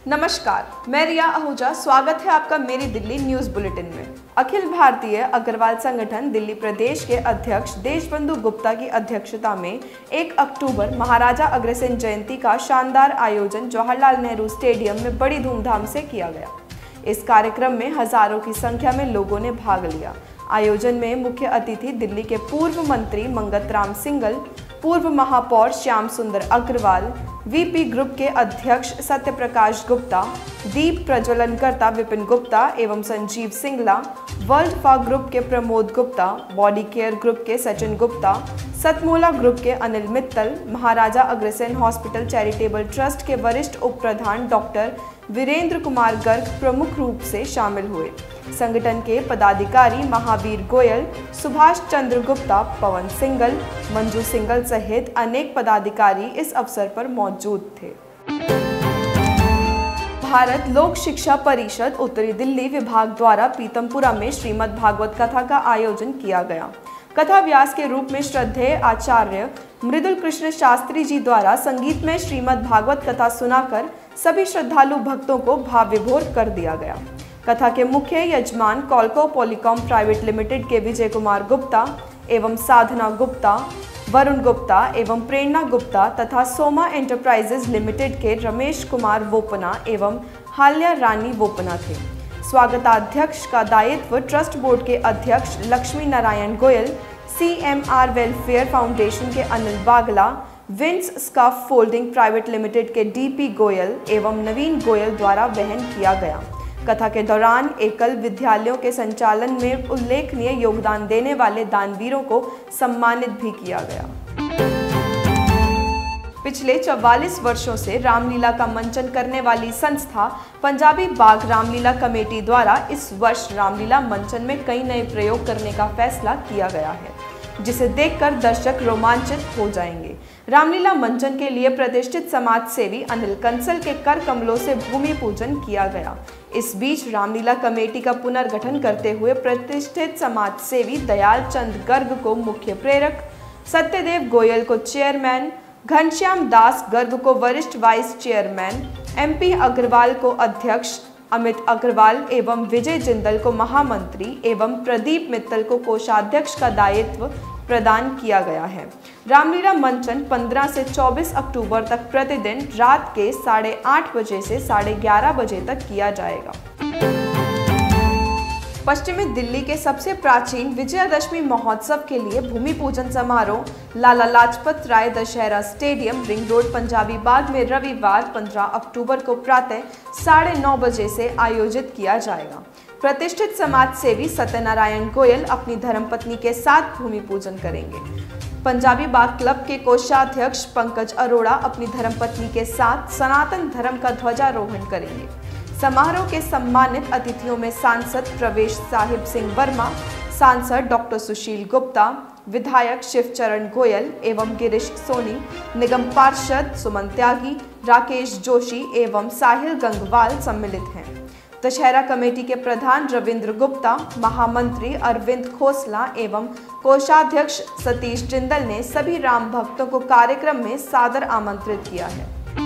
नमस्कार, मैं रिया आहूजा। स्वागत है आपका मेरी दिल्ली न्यूज बुलेटिन में। अखिल भारतीय अग्रवाल संगठन दिल्ली प्रदेश के अध्यक्ष देशबंधु गुप्ता की अध्यक्षता में 1 अक्टूबर महाराजा अग्रसेन जयंती का शानदार आयोजन जवाहरलाल नेहरू स्टेडियम में बड़ी धूमधाम से किया गया। इस कार्यक्रम में हजारों की संख्या में लोगों ने भाग लिया। आयोजन में मुख्य अतिथि दिल्ली के पूर्व मंत्री मंगत राम सिंघल, पूर्व महापौर श्याम सुंदर अग्रवाल, वीपी ग्रुप के अध्यक्ष सत्य प्रकाश गुप्ता, दीप प्रज्वलनकर्ता विपिन गुप्ता एवं संजीव सिंगला, वर्ल्ड फा ग्रुप के Pramod Gupta, body care group के सचिन गुप्ता, सतमोला ग्रुप के Anil Mittal, Maharaja Agrasen hospital charitable trust के वरिष्ठ उप प्रधान डॉक्टर वीरेंद्र कुमार गर्ग प्रमुख रूप से शामिल हुए। संगठन के पदाधिकारी महावीर गोयल, सुभाष चंद्र गुप्ता, पवन सिंघल, मंजू सिंघल सहित अनेक पदाधिकारी इस अवसर पर मौजूद थे। भारत लोक शिक्षा परिषद उत्तरी दिल्ली विभाग द्वारा पीतमपुरा में श्रीमद् भागवत कथा का आयोजन किया गया। कथा व्यास के रूप में श्रद्धेय आचार्य मृदुल कृष्ण शास्त्री जी द्वारा संगीत में श्रीमद् भागवत कथा सुनाकर सभी श्रद्धालु भक्तों को भाव विभोर कर दिया गया। कथा के मुख्य यजमान कॉलको पॉलीकॉम प्राइवेट लिमिटेड के विजय कुमार गुप्ता एवं साधना गुप्ता, वरुण गुप्ता एवं प्रेरणा गुप्ता तथा सोमा एंटरप्राइजेज लिमिटेड के रमेश कुमार वोपना एवं हाल्या रानी वोपना थे। स्वागताध्यक्ष का दायित्व ट्रस्ट बोर्ड के अध्यक्ष Lakshmi Narayan Goyal, CMR welfare foundation के Anil Bagla, winds scaffolding private limited के DP गोयल एवं नवीन गोयल द्वारा वहन किया गया। कथा के दौरान एकल विद्यालयों के संचालन में उल्लेखनीय योगदान देने वाले दानवीरों को सम्मानित भी किया गया। पिछले 44 वर्षों से रामलीला का मंचन करने वाली संस्था पंजाबी बाग रामलीला कमेटी द्वारा इस वर्ष रामलीला मंचन में कई नए प्रयोग करने का फैसला किया गया है, जिसे देखकर दर्शक रोमांचित हो जाएंगे। रामलीला मंचन के लिए प्रतिष्ठित समाज सेवी अनिल कंसल के कर कमलों से भूमि पूजन किया गया। इस बीच रामलीला कमेटी का पुनर्गठन करते हुए प्रतिष्ठित समाज सेवी दयाल चंद गर्ग को मुख्य प्रेरक, सत्यदेव गोयल को चेयरमैन, घनश्याम दास गर्ग को वरिष्ठ वाइस चेयरमैन, MP अग्रवाल को अध्यक्ष, अमित अग्रवाल एवं विजय जिंदल को महामंत्री एवं प्रदीप मित्तल को कोषाध्यक्ष का दायित्व प्रदान किया गया है। रामलीला मंचन 15 से 24 अक्टूबर तक प्रतिदिन रात के 8:30 बजे से 11:30 बजे तक किया जाएगा। पश्चिमी दिल्ली के सबसे प्राचीन विजयादशमी महोत्सव के लिए भूमि पूजन समारोह Lala Lajpat Rai Dussehra stadium ring road Punjabi Bagh में रविवार 15 अक्टूबर को प्रातः 9:30 बजे से आयोजित किया जाएगा। प्रतिष्ठित समाज सेवी सत्यनारायण गोयल अपनी धर्मपत्नी के साथ भूमि पूजन करेंगे। पंजाबी बाग क्लब के कोषाध्यक्ष पंकज अरोड़ा अपनी धर्मपत्नी के साथ सनातन धर्म का ध्वजारोहण करेंगे। समारोह के सम्मानित अतिथियों में सांसद प्रवेश साहिब सिंह वर्मा, सांसद डॉक्टर सुशील गुप्ता, विधायक शिवचरण गोयल एवं गिरीश सोनी, निगम पार्षद सुमन त्यागी, राकेश जोशी एवं साहिल गंगवाल सम्मिलित हैं। दशहरा कमेटी के प्रधान रविंद्र गुप्ता, महामंत्री अरविंद खोसला एवं कोषाध्यक्ष सतीश जिंदल ने सभी राम भक्तों को कार्यक्रम में सादर आमंत्रित किया है।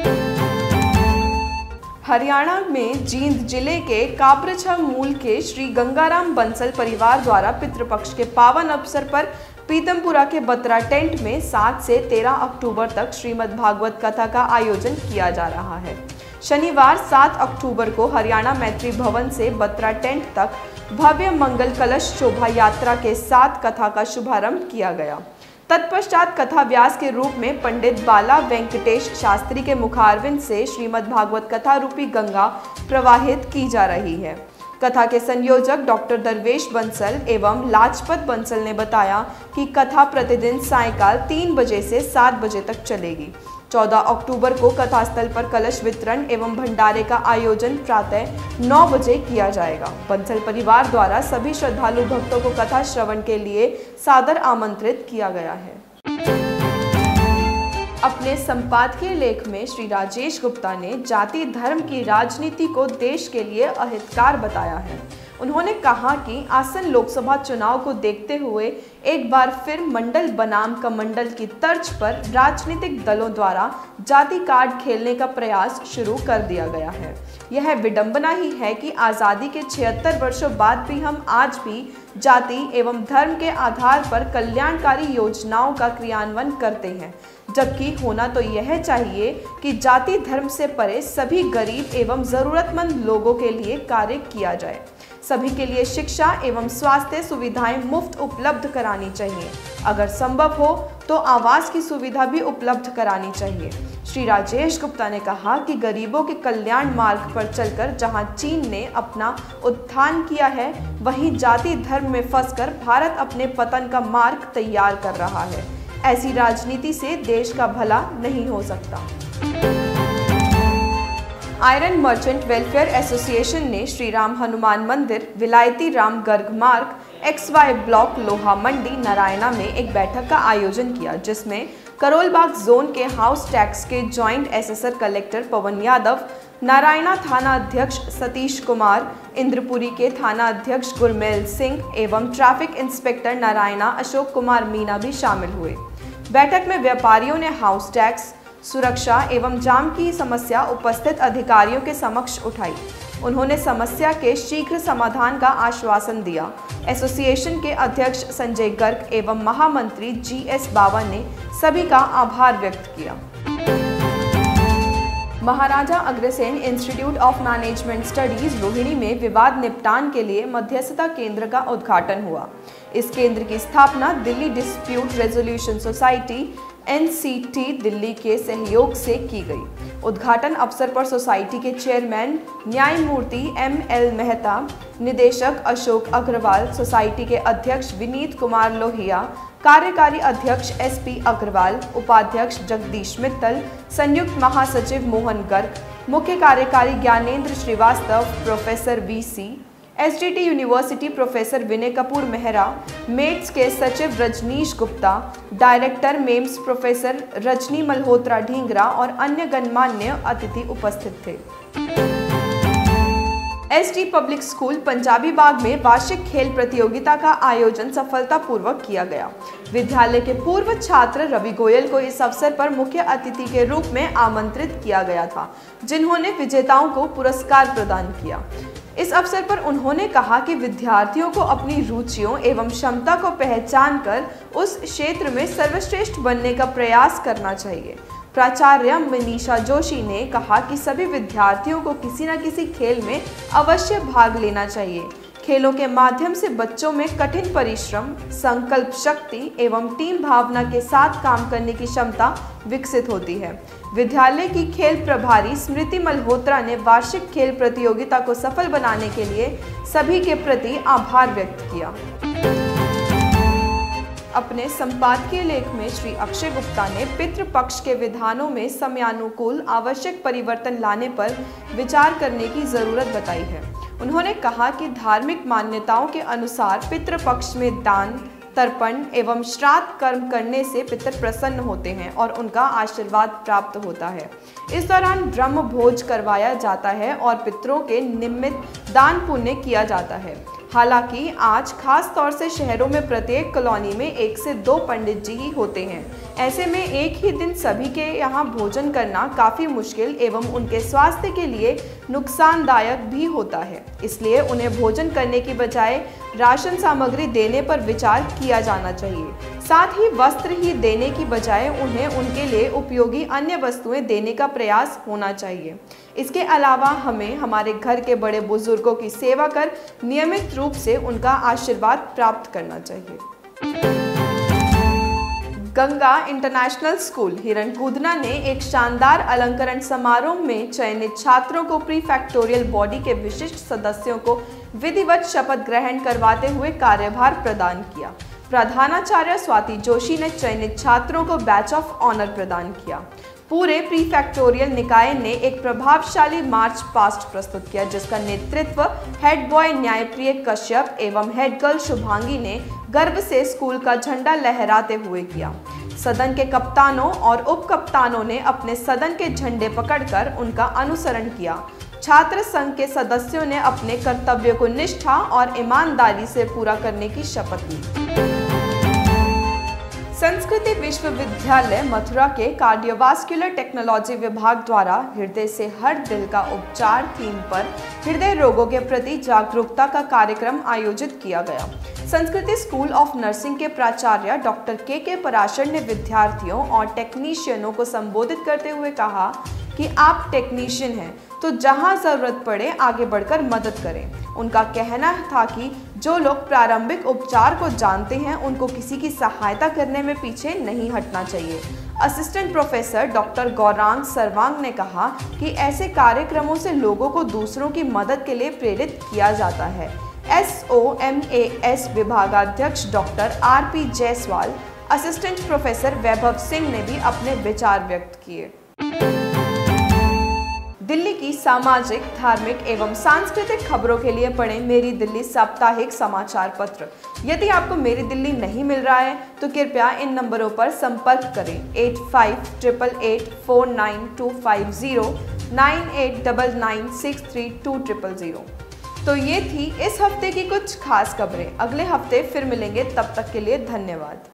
हरियाणा में जींद जिले के कापरछा मूल के श्री गंगाराम बंसल परिवार द्वारा पितृपक्ष के पावन अवसर पर पीतमपुरा के बत्रा टेंट में 7 से 13 अक्टूबर तक श्रीमद् भागवत कथा का आयोजन किया जा रहा है। शनिवार 7 अक्टूबर को हरियाणा मैत्री भवन से बत्रा टेंट तक भव्य मंगल कलश शोभा यात्रा के साथ कथा का शुभारंभ किया गया। तत्पश्चात कथा व्यास के रूप में पंडित बाला वेंकटेश शास्त्री के मुखारविंद से श्रीमद् भागवत कथा रूपी गंगा प्रवाहित की जा रही है। कथा के संयोजक डॉक्टर दरवेश बंसल एवं लाजपत बंसल ने बताया कि कथा प्रतिदिन सायंकाल 3 बजे से 7 बजे तक चलेगी। 14 अक्टूबर को कथास्थल पर कलश वितरण एवं भंडारे का आयोजन प्रातः 9 बजे किया जाएगा। बंसल परिवार द्वारा सभी श्रद्धालु भक्तों को कथा श्रवण के लिए सादर आमंत्रित किया गया है। अपने संपादकीय लेख में श्री राजेश गुप्ता ने जाति धर्म की राजनीति को देश के लिए अहितकार बताया है। उन्होंने कहा कि आसन लोकसभा चुनाव को देखते हुए एक बार फिर मंडल बनाम कमंडल की तर्ज पर राजनीतिक दलों द्वारा जाति कार्ड खेलने का प्रयास शुरू कर दिया गया है। यह विडंबना ही है कि आज़ादी के 76 वर्षों बाद भी हम आज भी जाति एवं धर्म के आधार पर कल्याणकारी योजनाओं का क्रियान्वयन करते हैं, जबकि होना तो यह चाहिए कि जाति धर्म से परे सभी गरीब एवं ज़रूरतमंद लोगों के लिए कार्य किया जाए। सभी के लिए शिक्षा एवं स्वास्थ्य सुविधाएं मुफ्त उपलब्ध करानी चाहिए। अगर संभव हो तो आवास की सुविधा भी उपलब्ध करानी चाहिए। श्री राजेश गुप्ता ने कहा कि गरीबों के कल्याण मार्ग पर चलकर जहां चीन ने अपना उत्थान किया है, वहीं जाति धर्म में फंसकर भारत अपने पतन का मार्ग तैयार कर रहा है। ऐसी राजनीति से देश का भला नहीं हो सकता। आयरन मर्चेंट वेलफेयर एसोसिएशन ने श्री राम हनुमान मंदिर, विलायती राम गर्ग मार्ग, XY ब्लॉक, लोहा मंडी, नारायणा में एक बैठक का आयोजन किया, जिसमें करोलबाग जोन के हाउस टैक्स के joint assessor collector Pawan Yadav, Naraina थाना अध्यक्ष सतीश कुमार, इंद्रपुरी के थाना अध्यक्ष गुरमेल सिंह एवं ट्रैफिक इंस्पेक्टर नारायणा अशोक कुमार मीना भी शामिल हुए। बैठक में व्यापारियों ने हाउस टैक्स, सुरक्षा एवं जाम की समस्या उपस्थित अधिकारियों के समक्ष उठाई। उन्होंने समस्या के शीघ्र समाधान का आश्वासन दिया। एसोसिएशन के अध्यक्ष संजय गर्ग एवं महामंत्री GS बावा ने सभी का आभार व्यक्त किया। Maharaja Agrasen institute of management studies Rohini में विवाद निपटान के लिए मध्यस्थता केंद्र का उद्घाटन हुआ। इस केंद्र की स्थापना Delhi dispute resolution society NCT Delhi के सहयोग से की गई। उद्घाटन अवसर पर सोसाइटी के चेयरमैन न्यायमूर्ति ML मेहता, निदेशक अशोक अग्रवाल, सोसाइटी के अध्यक्ष विनीत कुमार लोहिया, कार्यकारी अध्यक्ष SP अग्रवाल, उपाध्यक्ष जगदीश मित्तल, संयुक्त महासचिव मोहन गर्ग, मुख्य कार्यकारी Gyanendra Srivastava, professor VC, SDT university professor Vinay Kapoor Mehra, मेट्स के सचिव रजनीश गुप्ता, डायरेक्टर मेम्स प्रोफेसर रजनी मल्होत्रा ढींगरा और अन्य गणमान्य अतिथि उपस्थित थे। SD public school Punjabi Bagh में वार्षिक खेल प्रतियोगिता का आयोजन सफलतापूर्वक किया गया। विद्यालय के पूर्व छात्र रवि गोयल को इस अवसर पर मुख्य अतिथि के रूप में आमंत्रित किया गया था, जिन्होंने विजेताओं को पुरस्कार प्रदान किया। इस अवसर पर उन्होंने कहा कि विद्यार्थियों को अपनी रुचियों एवं क्षमता को पहचान कर उस क्षेत्र में सर्वश्रेष्ठ बनने का प्रयास करना चाहिए। प्राचार्य मनीषा जोशी ने कहा कि सभी विद्यार्थियों को किसी न किसी खेल में अवश्य भाग लेना चाहिए। खेलों के माध्यम से बच्चों में कठिन परिश्रम, संकल्प शक्ति एवं टीम भावना के साथ काम करने की क्षमता विकसित होती है। विद्यालय की खेल प्रभारी स्मृति मल्होत्रा ने वार्षिक खेल प्रतियोगिता को सफल बनाने के लिए सभी के प्रति आभार व्यक्त किया। अपने संपादकीय लेख में श्री अक्षय गुप्ता ने पितृपक्ष के विधानों में समयानुकूल आवश्यक परिवर्तन लाने पर विचार करने की जरूरत बताई है। उन्होंने कहा कि धार्मिक मान्यताओं के अनुसार पितृपक्ष में दान, तर्पण एवं श्राद्ध कर्म करने से पितर प्रसन्न होते हैं और उनका आशीर्वाद प्राप्त होता है। इस दौरान ब्रह्म भोज करवाया जाता है और पितरों के निमित्त दान पुण्य किया जाता है। हालांकि आज खास तौर से शहरों में प्रत्येक कॉलोनी में 1 से 2 पंडित जी ही होते हैं। ऐसे में एक ही दिन सभी के यहाँ भोजन करना काफ़ी मुश्किल एवं उनके स्वास्थ्य के लिए नुकसानदायक भी होता है। इसलिए उन्हें भोजन करने की बजाय राशन सामग्री देने पर विचार किया जाना चाहिए। साथ ही वस्त्र ही देने की बजाय उन्हें उनके लिए उपयोगी अन्य वस्तुएं देने का प्रयास होना चाहिए। इसके अलावा हमें हमारे घर के बड़े बुजुर्गों की सेवा कर नियमित रूप से उनका आशीर्वाद प्राप्त करना चाहिए। गंगा इंटरनेशनल स्कूल हिरणकूदना ने एक शानदार अलंकरण समारोह में चयनित छात्रों को प्रीफैक्टोरियल बॉडी के विशिष्ट सदस्यों को विधिवत शपथ ग्रहण करवाते हुए कार्यभार प्रदान किया। प्रधानाचार्य स्वाति जोशी ने चयनित छात्रों को बैच ऑफ ऑनर प्रदान किया। पूरे प्रीफैक्टोरियल निकाय ने एक प्रभावशाली मार्च पास्ट प्रस्तुत किया, जिसका नेतृत्व हेड बॉय न्यायप्रिय कश्यप एवं हेड गर्ल शुभांगी ने गर्व से स्कूल का झंडा लहराते हुए किया। सदन के कप्तानों और उप कप्तानों ने अपने सदन के झंडे पकड़कर उनका अनुसरण किया। छात्र संघ के सदस्यों ने अपने कर्तव्य को निष्ठा और ईमानदारी से पूरा करने की शपथ ली। संस्कृति विश्वविद्यालय मथुरा के कार्डियोवास्कुलर टेक्नोलॉजी विभाग द्वारा हृदय से हर दिल का उपचार थीम पर हृदय रोगों के प्रति जागरूकता का कार्यक्रम आयोजित किया गया। संस्कृति स्कूल ऑफ नर्सिंग के प्राचार्य डॉक्टर के पराशर ने विद्यार्थियों और टेक्नीशियनों को संबोधित करते हुए कहा कि आप टेक्नीशियन हैं तो जहां जरूरत पड़े आगे बढ़कर मदद करें। उनका कहना था कि जो लोग प्रारंभिक उपचार को जानते हैं उनको किसी की सहायता करने में पीछे नहीं हटना चाहिए। असिस्टेंट प्रोफेसर डॉक्टर गौरांग सर्वांग ने कहा कि ऐसे कार्यक्रमों से लोगों को दूसरों की मदद के लिए प्रेरित किया जाता है। SOMAS विभागाध्यक्ष doctor RP Jaiswal, assistant professor Vaibhav Singh ने भी अपने विचार व्यक्त किए। दिल्ली की सामाजिक, धार्मिक एवं सांस्कृतिक खबरों के लिए पढ़ें मेरी दिल्ली साप्ताहिक समाचार पत्र। यदि आपको मेरी दिल्ली नहीं मिल रहा है तो कृपया इन नंबरों पर संपर्क करें 8588849250, 9899632000। तो ये थी इस हफ्ते की कुछ खास खबरें। अगले हफ्ते फिर मिलेंगे, तब तक के लिए धन्यवाद।